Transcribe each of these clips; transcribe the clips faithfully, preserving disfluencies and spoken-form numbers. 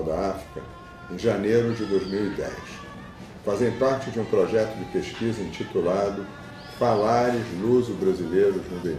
da África em janeiro de dois mil e dez. Fazem parte de um projeto de pesquisa intitulado Falares Luso-Brasileiros no Benin.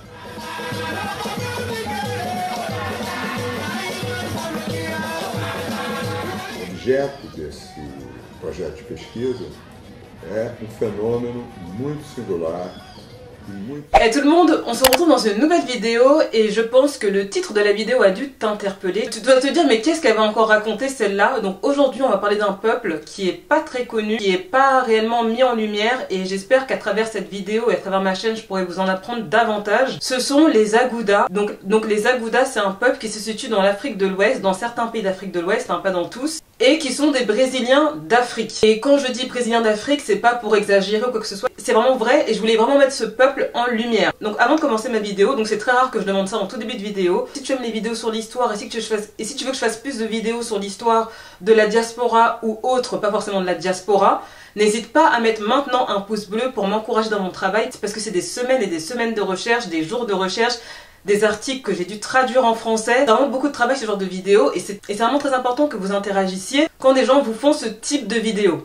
O objeto desse projet de pesquisa é um fenômeno muito singular. Hey tout le monde, on se retrouve dans une nouvelle vidéo et je pense que le titre de la vidéo a dû t'interpeller. Tu dois te dire mais qu'est-ce qu'elle va encore raconter celle-là? Donc aujourd'hui on va parler d'un peuple qui est pas très connu, qui est pas réellement mis en lumière et j'espère qu'à travers cette vidéo et à travers ma chaîne je pourrai vous en apprendre davantage. Ce sont les Agoudas. Donc, donc les Agoudas c'est un peuple qui se situe dans l'Afrique de l'Ouest, dans certains pays d'Afrique de l'Ouest, hein, pas dans tous, et qui sont des Brésiliens d'Afrique. Et quand je dis Brésiliens d'Afrique, c'est pas pour exagérer ou quoi que ce soit, c'est vraiment vrai et je voulais vraiment mettre ce peuple en lumière. Donc avant de commencer ma vidéo, donc c'est très rare que je demande ça en tout début de vidéo, si tu aimes les vidéos sur l'histoire et, si tu fasse, et si tu veux que je fasse plus de vidéos sur l'histoire de la diaspora ou autre, pas forcément de la diaspora, n'hésite pas à mettre maintenant un pouce bleu pour m'encourager dans mon travail, parce que c'est des semaines et des semaines de recherche, des jours de recherche, des articles que j'ai dû traduire en français. C'est vraiment beaucoup de travail ce genre de vidéo et c'est vraiment très important que vous interagissiez quand des gens vous font ce type de vidéo.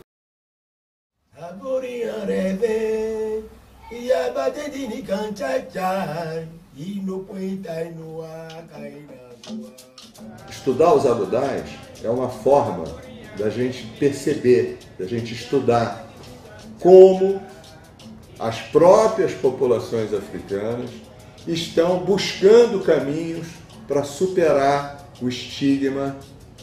Estudar os Agoudas é uma forma da gente perceber, da gente estudar como as próprias populações africanas estão buscando caminhos para superar o estigma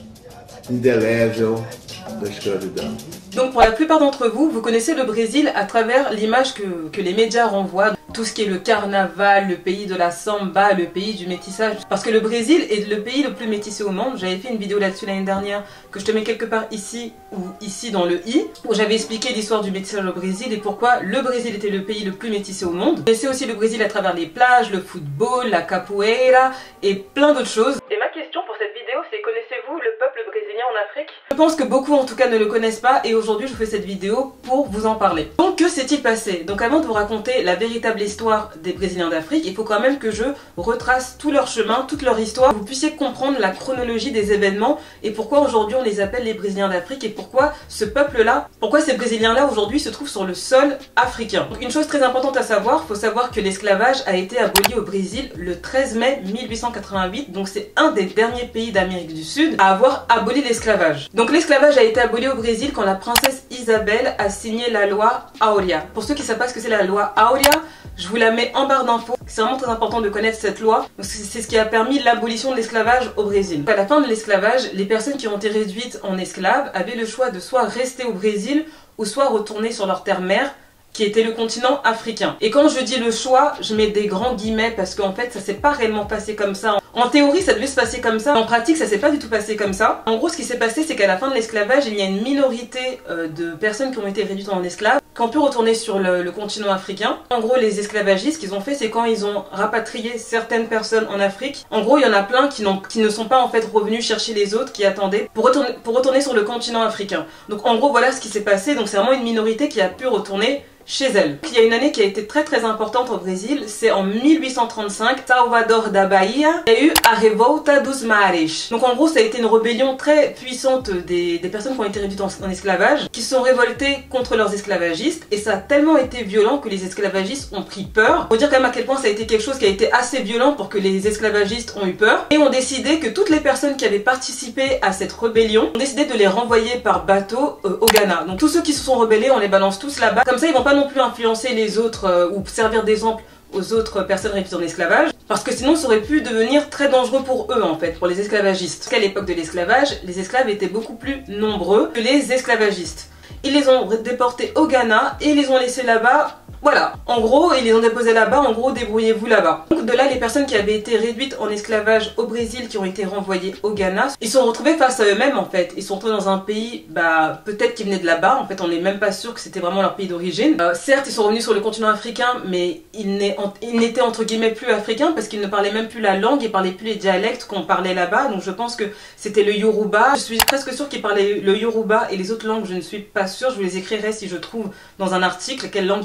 indelével da escravidão. Donc pour la plupart d'entre vous, vous connaissez le Brésil à travers l'image que, que les médias renvoient, tout ce qui est le carnaval, le pays de la samba, le pays du métissage. Parce que le Brésil est le pays le plus métissé au monde. J'avais fait une vidéo là-dessus l'année dernière, que je te mets quelque part ici ou ici dans le i, où j'avais expliqué l'histoire du métissage au Brésil et pourquoi le Brésil était le pays le plus métissé au monde. Vous connaissez aussi le Brésil à travers les plages, le football, la capoeira et plein d'autres choses. Et ma question pour cette vidéo, c'est connaissez-vous le peuple brésilien en Afrique? Je pense que beaucoup en tout cas ne le connaissent pas et aujourd'hui je vous fais cette vidéo pour vous en parler. Donc que s'est-il passé? Donc avant de vous raconter la véritable histoire des Brésiliens d'Afrique, il faut quand même que je retrace tout leur chemin, toute leur histoire, que vous puissiez comprendre la chronologie des événements et pourquoi aujourd'hui on les appelle les Brésiliens d'Afrique et pourquoi ce peuple-là, pourquoi ces Brésiliens-là aujourd'hui se trouvent sur le sol africain. Donc une chose très importante à savoir, il faut savoir que l'esclavage a été aboli au Brésil le treize mai mille huit cent quatre-vingt-huit, donc c'est un des derniers pays d'Amérique du Sud à avoir aboli l'esclavage. Donc l'esclavage a été aboli au Brésil quand la princesse Isabelle a signé la loi Áurea. Pour ceux qui ne savent pas ce que c'est la loi Áurea, je vous la mets en barre d'infos. C'est vraiment très important de connaître cette loi. C'est ce qui a permis l'abolition de l'esclavage au Brésil. À la fin de l'esclavage, les personnes qui ont été réduites en esclaves avaient le choix de soit rester au Brésil ou soit retourner sur leur terre-mère, qui était le continent africain. Et quand je dis le choix, je mets des grands guillemets parce qu'en fait ça s'est pas réellement passé comme ça. En théorie ça devait se passer comme ça, en pratique ça s'est pas du tout passé comme ça. En gros ce qui s'est passé c'est qu'à la fin de l'esclavage il y a une minorité euh, de personnes qui ont été réduites en esclaves, qui ont pu retourner sur le, le continent africain. En gros les esclavagistes, ce qu'ils ont fait c'est quand ils ont rapatrié certaines personnes en Afrique, en gros il y en a plein qui, qui ne sont pas en fait revenus chercher les autres, qui attendaient pour retourner, pour retourner sur le continent africain. Donc en gros voilà ce qui s'est passé, donc c'est vraiment une minorité qui a pu retourner chez elle. Il y a une année qui a été très très importante au Brésil, c'est en mille huit cent trente-cinq, Salvador da Bahia, il y a eu a Revolta dos Mares. Donc en gros ça a été une rébellion très puissante des, des personnes qui ont été réduites en, en esclavage, qui se sont révoltées contre leurs esclavagistes et ça a tellement été violent que les esclavagistes ont pris peur. Faut dire quand même à quel point ça a été quelque chose qui a été assez violent pour que les esclavagistes ont eu peur et ont décidé que toutes les personnes qui avaient participé à cette rébellion ont décidé de les renvoyer par bateau euh, au Ghana. Donc tous ceux qui se sont rebellés on les balance tous là-bas, comme ça ils vont pas non plus influencer les autres euh, ou servir d'exemple aux autres personnes réduites en esclavage, parce que sinon ça aurait pu devenir très dangereux pour eux en fait, pour les esclavagistes. Parce qu'à l'époque de l'esclavage, les esclaves étaient beaucoup plus nombreux que les esclavagistes. Ils les ont déportés au Ghana et ils les ont laissés là-bas. Voilà, en gros, ils les ont déposés là-bas, en gros, débrouillez-vous là-bas. Donc de là, les personnes qui avaient été réduites en esclavage au Brésil, qui ont été renvoyées au Ghana, ils se sont retrouvés face à eux-mêmes en fait. Ils se sont retrouvés dans un pays, bah, peut-être qu'ils venaient de là-bas, en fait on n'est même pas sûr que c'était vraiment leur pays d'origine. Euh, certes, ils sont revenus sur le continent africain, mais ils n'étaient entre guillemets plus africains parce qu'ils ne parlaient même plus la langue, ils parlaient plus les dialectes qu'on parlait là-bas, donc je pense que c'était le Yoruba. Je suis presque sûre qu'ils parlaient le Yoruba et les autres langues, je ne suis pas sûre, je vous les écrirai si je trouve dans un article quelle langue ils parlaient au Ghana.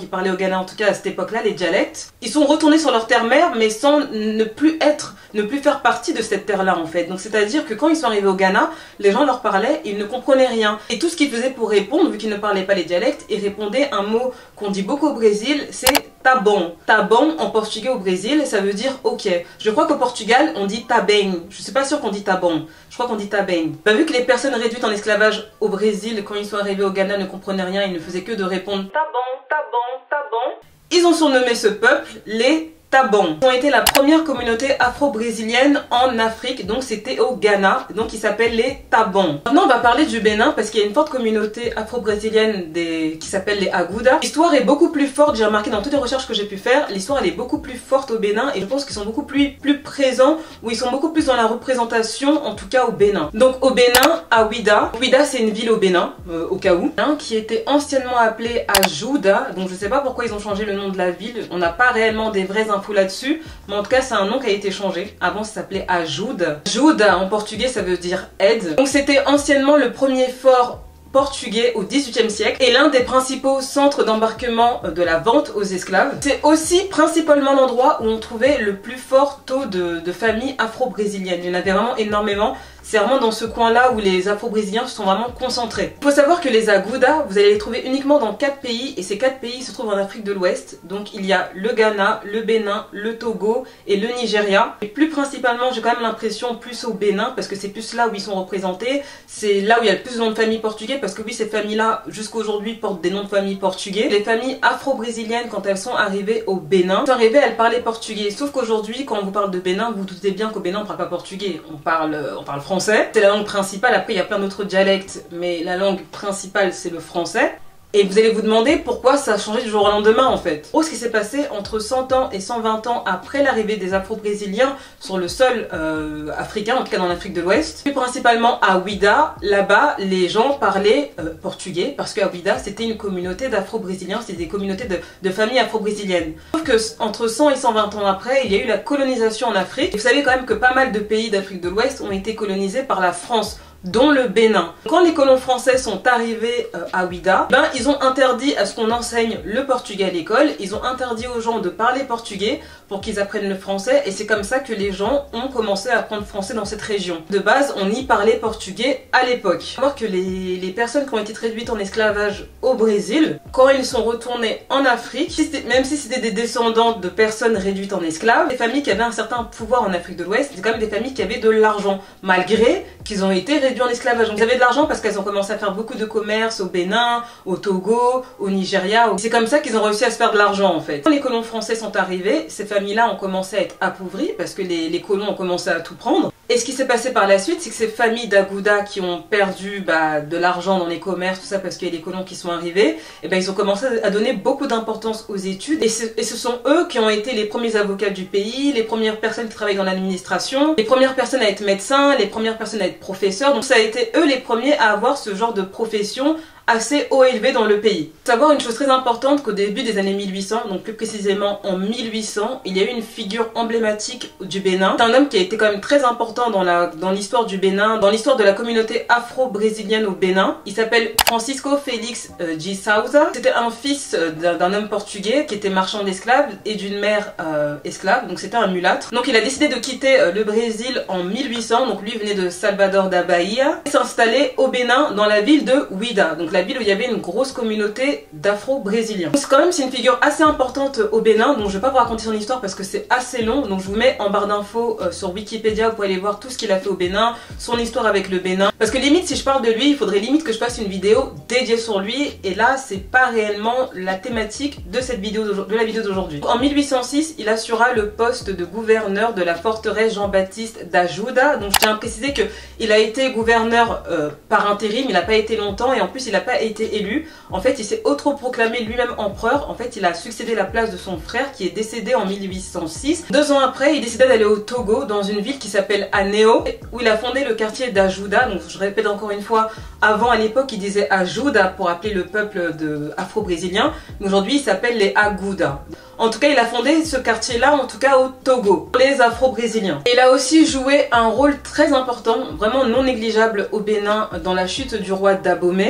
Ghana, en tout cas à cette époque-là, les dialectes. Ils sont retournés sur leur terre-mère, mais sans ne plus être, ne plus faire partie de cette terre-là en fait. Donc c'est-à-dire que quand ils sont arrivés au Ghana, les gens leur parlaient, ils ne comprenaient rien. Et tout ce qu'ils faisaient pour répondre, vu qu'ils ne parlaient pas les dialectes, ils répondaient un mot qu'on dit beaucoup au Brésil, c'est tá bom. Tá bom en portugais au Brésil, ça veut dire ok. Je crois qu'au Portugal, on dit tá bem. Je suis pas sûre qu'on dit tá bom. Je crois qu'on dit tá bem. Bah, vu que les personnes réduites en esclavage au Brésil, quand ils sont arrivés au Ghana, ne comprenaient rien, ils ne faisaient que de répondre tá bom, tá bom, tá bom. Ils ont surnommé ce peuple les Tabons. Ils ont été la première communauté afro-brésilienne en Afrique, donc c'était au Ghana, donc ils s'appellent les Tabons. Maintenant on va parler du Bénin parce qu'il y a une forte communauté afro-brésilienne des... qui s'appelle les Agouda. L'histoire est beaucoup plus forte, j'ai remarqué dans toutes les recherches que j'ai pu faire, l'histoire elle est beaucoup plus forte au Bénin et je pense qu'ils sont beaucoup plus, plus présents, ou ils sont beaucoup plus dans la représentation, en tout cas au Bénin. Donc au Bénin, à Ouida, Ouida c'est une ville au Bénin, euh, au cas où, hein, qui était anciennement appelée Ajuda, donc je sais pas pourquoi ils ont changé le nom de la ville, on n'a pas réellement des vraies infos là-dessus, mais en tout cas c'est un nom qui a été changé. Avant ça s'appelait Ajuda. Ajuda en portugais ça veut dire aide. Donc c'était anciennement le premier fort portugais au dix-huitième siècle et l'un des principaux centres d'embarquement de la vente aux esclaves. C'est aussi principalement l'endroit où on trouvait le plus fort taux de, de familles afro-brésiliennes. Il y en avait vraiment énormément. C'est vraiment dans ce coin-là où les afro-brésiliens se sont vraiment concentrés. Il faut savoir que les Agouda, vous allez les trouver uniquement dans quatre pays et ces quatre pays se trouvent en Afrique de l'Ouest. Donc il y a le Ghana, le Bénin, le Togo et le Nigeria. Et plus principalement, j'ai quand même l'impression plus au Bénin parce que c'est plus là où ils sont représentés. C'est là où il y a le plus de noms de famille portugais parce que oui, ces familles-là, jusqu'à aujourd'hui, portent des noms de famille portugais. Les familles afro-brésiliennes, quand elles sont arrivées au Bénin, sont arrivées, elles parlaient portugais. Sauf qu'aujourd'hui, quand on vous parle de Bénin, vous vous doutez bien qu'au Bénin, on ne parle pas portugais. On parle, on parle français. C'est la langue principale, après il y a plein d'autres dialectes, mais la langue principale c'est le français. Et vous allez vous demander pourquoi ça a changé du jour au lendemain en fait. Oh, ce qui s'est passé entre cent ans et cent vingt ans après l'arrivée des Afro-Brésiliens sur le sol euh, africain, en tout cas dans l'Afrique de l'Ouest. Plus principalement à Ouida, là-bas les gens parlaient euh, portugais parce qu'à Ouida c'était une communauté d'Afro-Brésiliens, c'était des communautés de, de familles afro-brésiliennes. Sauf que entre cent et cent vingt ans après, il y a eu la colonisation en Afrique. Et vous savez quand même que pas mal de pays d'Afrique de l'Ouest ont été colonisés par la France, dont le Bénin. Quand les colons français sont arrivés euh, à Ouida, ben, ils ont interdit à ce qu'on enseigne le portugais à l'école, ils ont interdit aux gens de parler portugais pour qu'ils apprennent le français et c'est comme ça que les gens ont commencé à apprendre français dans cette région. De base, on y parlait portugais à l'époque. Il faut voir que les, les personnes qui ont été réduites en esclavage au Brésil, quand ils sont retournés en Afrique, si même si c'était des descendants de personnes réduites en esclaves, les familles qui avaient un certain pouvoir en Afrique de l'Ouest, c'est quand même des familles qui avaient de l'argent, malgré qu'ils ont été réduits en esclavage. Donc, ils avaient de l'argent parce qu'elles ont commencé à faire beaucoup de commerce au Bénin, au Togo, au Nigeria. C'est comme ça qu'ils ont réussi à se faire de l'argent en fait. Quand les colons français sont arrivés, ces familles-là ont commencé à être appauvries parce que les, les colons ont commencé à tout prendre. Et ce qui s'est passé par la suite, c'est que ces familles d'Agouda qui ont perdu bah, de l'argent dans les commerces, tout ça parce qu'il y a des colons qui sont arrivés, et ben ils ont commencé à donner beaucoup d'importance aux études. Et, et ce sont eux qui ont été les premiers avocats du pays, les premières personnes qui travaillent dans l'administration, les premières personnes à être médecins, les premières personnes à être professeurs. Donc ça a été eux les premiers à avoir ce genre de profession assez haut élevé dans le pays. Il faut savoir une chose très importante qu'au début des années mille huit cents, donc plus précisément en mille huit cents, il y a eu une figure emblématique du Bénin. C'est un homme qui a été quand même très important dans la dans l'histoire du Bénin, dans l'histoire de la communauté afro-brésilienne au Bénin. Il s'appelle Francisco Félix euh, de Souza. C'était un fils euh, d'un homme portugais qui était marchand d'esclaves et d'une mère euh, esclave, donc c'était un mulâtre. Donc il a décidé de quitter euh, le Brésil en mille huit cents, donc lui venait de Salvador da Bahia, et s'installer au Bénin dans la ville de Ouida. Donc la ville où il y avait une grosse communauté d'afro-brésiliens. C'est quand même c'est une figure assez importante au Bénin, donc je vais pas vous raconter son histoire parce que c'est assez long, donc je vous mets en barre d'infos euh, sur Wikipédia, vous pouvez aller voir tout ce qu'il a fait au Bénin, son histoire avec le Bénin, parce que limite si je parle de lui, il faudrait limite que je fasse une vidéo dédiée sur lui, et là c'est pas réellement la thématique de cette vidéo de la vidéo d'aujourd'hui. En mille huit cent six, il assura le poste de gouverneur de la forteresse Jean-Baptiste d'Ajuda, donc je tiens à préciser que il a été gouverneur euh, par intérim, il n'a pas été longtemps, et en plus il n'a pas été élu. En fait, il s'est autoproclamé lui-même empereur. En fait, il a succédé la place de son frère qui est décédé en mille huit cent six. Deux ans après, il décida d'aller au Togo, dans une ville qui s'appelle Anéo, où il a fondé le quartier d'Ajuda. Donc, je répète encore une fois, avant à l'époque, il disait Ajuda pour appeler le peuple de afro-brésilien. Mais aujourd'hui, il s'appelle les Agouda. En tout cas, il a fondé ce quartier-là, en tout cas au Togo, pour les Afro-Brésiliens. Il a aussi joué un rôle très important, vraiment non négligeable au Bénin, dans la chute du roi d'Abomey. À l'époque,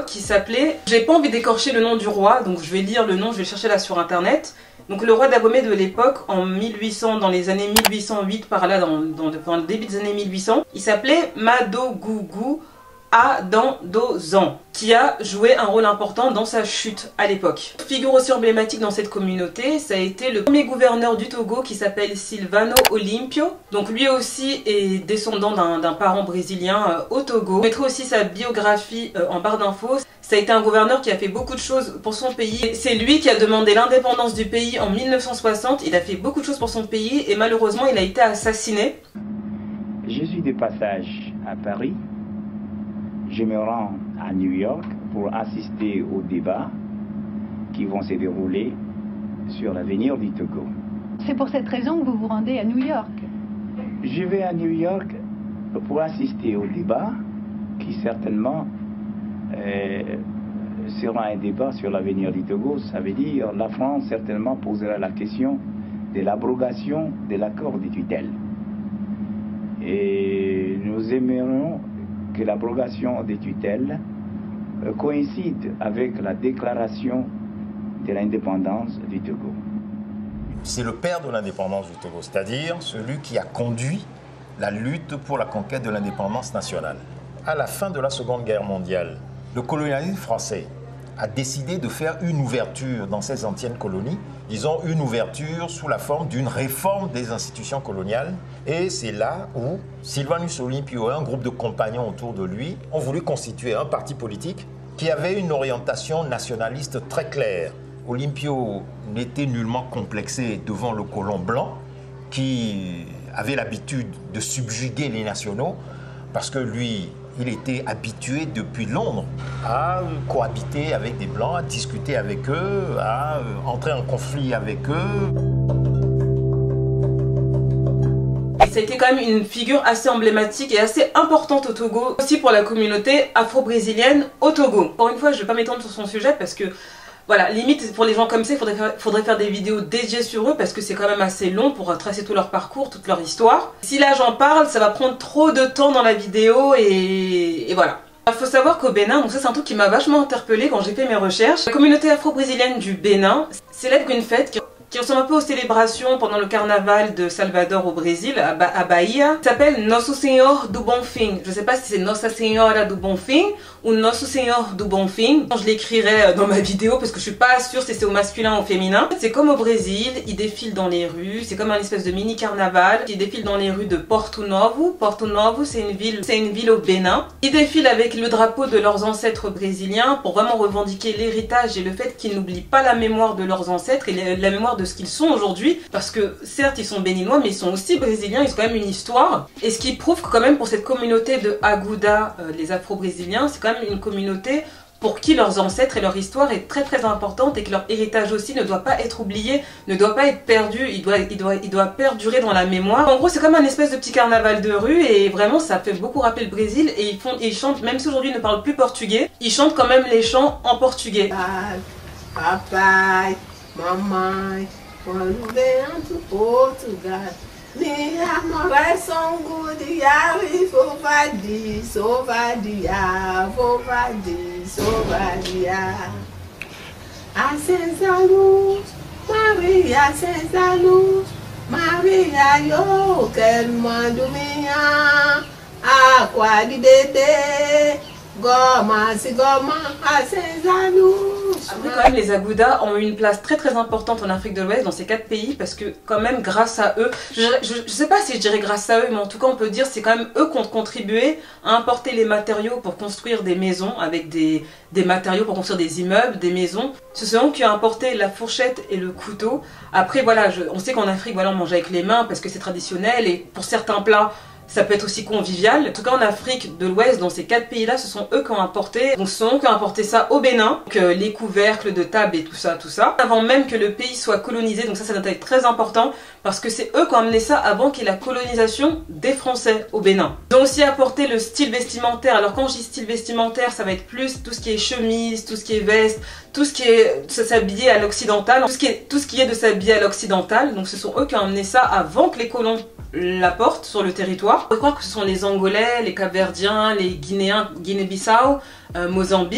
l'époque qui s'appelait, j'ai pas envie d'écorcher le nom du roi, donc je vais lire le nom, je vais chercher là sur internet. Donc le roi d'Abomey de l'époque, en mille huit cents, dans les années mille huit cent huit, par là, dans, dans, dans le début des années mille huit cents, il s'appelait Madogougou Adandozan, qui a joué un rôle important dans sa chute à l'époque. Figure aussi emblématique dans cette communauté, ça a été le premier gouverneur du Togo qui s'appelle Silvano Olympio. Donc lui aussi est descendant d'un parent brésilien euh, au Togo. Je mettrai aussi sa biographie euh, en barre d'infos. Ça a été un gouverneur qui a fait beaucoup de choses pour son pays. C'est lui qui a demandé l'indépendance du pays en mille neuf cent soixante. Il a fait beaucoup de choses pour son pays et malheureusement il a été assassiné. Je suis de passage à Paris. Je me rends à New York pour assister aux débats qui vont se dérouler sur l'avenir du Togo. C'est pour cette raison que vous vous rendez à New York? Je vais à New York pour assister aux débats qui certainement euh, sera un débat sur l'avenir du Togo. Ça veut dire la France certainement posera la question de l'abrogation de l'accord de tutelle. Et nous aimerions que l'abrogation des tutelles coïncide avec la déclaration de l'indépendance du Togo. C'est le père de l'indépendance du Togo, c'est-à-dire celui qui a conduit la lutte pour la conquête de l'indépendance nationale. À la fin de la Seconde Guerre mondiale, le colonialisme français a décidé de faire une ouverture dans ces anciennes colonies, disons une ouverture sous la forme d'une réforme des institutions coloniales. Et c'est là où Silvanus Olympio et un groupe de compagnons autour de lui ont voulu constituer un parti politique qui avait une orientation nationaliste très claire. Olympio n'était nullement complexé devant le colon blanc qui avait l'habitude de subjuguer les nationaux parce que lui, il était habitué depuis Londres à cohabiter avec des Blancs, à discuter avec eux, à entrer en conflit avec eux. Et ça a été quand même une figure assez emblématique et assez importante au Togo, aussi pour la communauté afro-brésilienne au Togo. Encore une fois, je ne vais pas m'étendre sur son sujet parce que, voilà, limite pour les gens comme ça, il faudrait faire, faudrait faire des vidéos dédiées sur eux parce que c'est quand même assez long pour tracer tout leur parcours, toute leur histoire. Si là j'en parle, ça va prendre trop de temps dans la vidéo et, et voilà. Il faut savoir qu'au Bénin, donc ça c'est un truc qui m'a vachement interpellée quand j'ai fait mes recherches, la communauté afro-brésilienne du Bénin célèbre une fête qui qui ressemble un peu aux célébrations pendant le carnaval de Salvador au Brésil, à, ba à Bahia, s'appelle Nosso Senhor do Bonfim. Je ne sais pas si c'est Nossa Senhora do Bonfim ou Nosso Senhor do Bonfim. Je l'écrirai dans ma vidéo parce que je suis pas sûre si c'est au masculin ou au féminin. C'est comme au Brésil, ils défilent dans les rues, c'est comme un espèce de mini carnaval. Ils défilent dans les rues de Porto Novo. Porto Novo, c'est une ville, c'est une ville au Bénin. Ils défilent avec le drapeau de leurs ancêtres brésiliens pour vraiment revendiquer l'héritage et le fait qu'ils n'oublient pas la mémoire de leurs ancêtres et la mémoire de de ce qu'ils sont aujourd'hui, parce que certes ils sont béninois mais ils sont aussi brésiliens, ils ont quand même une histoire, et ce qui prouve que quand même pour cette communauté de Aguda, euh, les afro-brésiliens, c'est quand même une communauté pour qui leurs ancêtres et leur histoire est très très importante et que leur héritage aussi ne doit pas être oublié, ne doit pas être perdu, il doit, il doit, il doit perdurer dans la mémoire. En gros c'est comme un espèce de petit carnaval de rue et vraiment ça fait beaucoup rappeler le Brésil et ils, font, ils chantent, même si aujourd'hui ils ne parlent plus portugais, ils chantent quand même les chants en portugais. Papai, mamãe, quando venho do Portugal, minha mulher são guria e vou vadir, sou vadia, vou vadir, sou vadia. Acesa a luz, Maria, acesa a luz, Maria, eu quero mando minha água de bebê, goma, se goma, acesa a luz. Après quand même les Aguda ont eu une place très très importante en Afrique de l'Ouest dans ces quatre pays parce que quand même grâce à eux, je, je, je sais pas si je dirais grâce à eux mais en tout cas on peut dire c'est quand même eux qui ont contribué à importer les matériaux pour construire des maisons avec des, des matériaux pour construire des immeubles, des maisons. Ce sont eux qui ont importé la fourchette et le couteau. Après voilà, je, on sait qu'en Afrique voilà on mange avec les mains parce que c'est traditionnel et pour certains plats ça peut être aussi convivial. En tout cas en Afrique de l'Ouest, dans ces quatre pays-là, ce sont eux qui ont importé. Donc ce sont eux qui ont importé ça au Bénin, donc, euh, les couvercles de table et tout ça, tout ça. Avant même que le pays soit colonisé, donc ça c'est un détail très important, parce que c'est eux qui ont amené ça avant qu'il y ait la colonisation des Français au Bénin. Ils ont aussi apporté le style vestimentaire. Alors quand je dis style vestimentaire, ça va être plus tout ce qui est chemise, tout ce qui est veste, tout ce qui est s'habiller à l'occidental, tout ce qui est, tout ce qui est de s'habiller à l'occidental. Donc ce sont eux qui ont amené ça avant que les colons l'apportent sur le territoire. Je crois que ce sont les Angolais, les Capverdiens, les Guinéens, Guinée-Bissau, euh, Mozambique.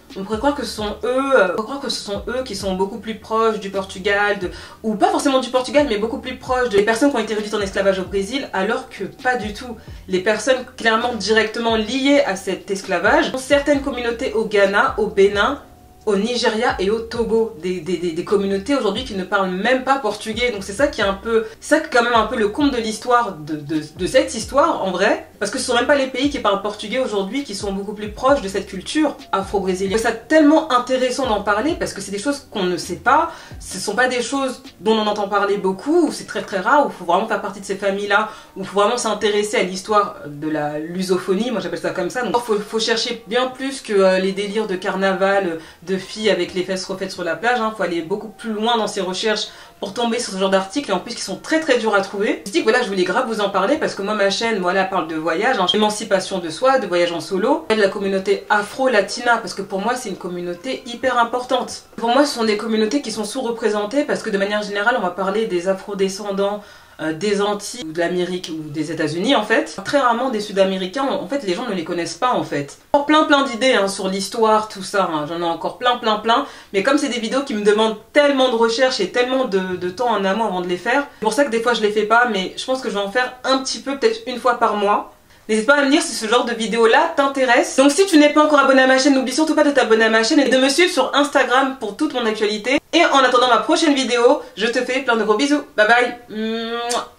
On pourrait croire que ce sont eux, on pourrait croire que ce sont eux qui sont beaucoup plus proches du Portugal, de, ou pas forcément du Portugal, mais beaucoup plus proches des personnes qui ont été réduites en esclavage au Brésil, alors que pas du tout. Les personnes clairement directement liées à cet esclavage sont certaines communautés au Ghana, au Bénin, au Nigeria et au Togo, des, des, des, des communautés aujourd'hui qui ne parlent même pas portugais. Donc c'est ça qui est un peu, c'est ça qui est quand même un peu le conte de l'histoire de, de, de cette histoire en vrai, parce que ce sont même pas les pays qui parlent portugais aujourd'hui qui sont beaucoup plus proches de cette culture afro-brésilienne. C'est tellement intéressant d'en parler parce que c'est des choses qu'on ne sait pas, ce sont pas des choses dont on entend parler beaucoup, ou c'est très très rare, où il faut vraiment faire partie de ces familles-là, où il faut vraiment s'intéresser à l'histoire de la lusophonie, moi j'appelle ça comme ça. Donc il faut, faut chercher bien plus que euh, les délires de carnaval, de filles avec les fesses refaites sur la plage, il hein. faut aller beaucoup plus loin dans ses recherches pour tomber sur ce genre d'articles, et en plus qui sont très très durs à trouver. Je dis que voilà, je voulais grave vous en parler parce que moi ma chaîne voilà, parle de voyage, hein, émancipation de soi, de voyage en solo, de la communauté afro-latina, parce que pour moi c'est une communauté hyper importante. Pour moi ce sont des communautés qui sont sous-représentées parce que de manière générale on va parler des afro-descendants, Euh, des Antilles, ou de l'Amérique, ou des États-Unis en fait. Très rarement des Sud-Américains, en fait les gens ne les connaissent pas en fait. Encore plein plein d'idées hein, sur l'histoire, tout ça, hein. J'en ai encore plein plein plein, mais comme c'est des vidéos qui me demandent tellement de recherche et tellement de, de temps en amont avant de les faire, c'est pour ça que des fois je les fais pas, mais je pense que je vais en faire un petit peu, peut-être une fois par mois. N'hésite pas à me dire si ce genre de vidéo là t'intéresse. Donc si tu n'es pas encore abonné à ma chaîne, n'oublie surtout pas de t'abonner à ma chaîne et de me suivre sur Instagram pour toute mon actualité. Et en attendant ma prochaine vidéo, je te fais plein de gros bisous. Bye bye. Mouah.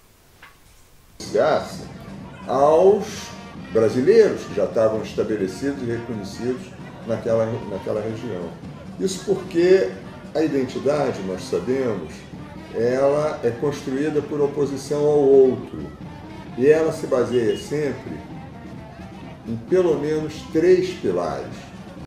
Garça aos brasileiros que já estavam estabelecidos e reconhecidos naquela, naquela região. Isso porque a identidade, nós sabemos, ela é construída por oposição ao outro e ela se baseia sempre em pelo menos três pilares.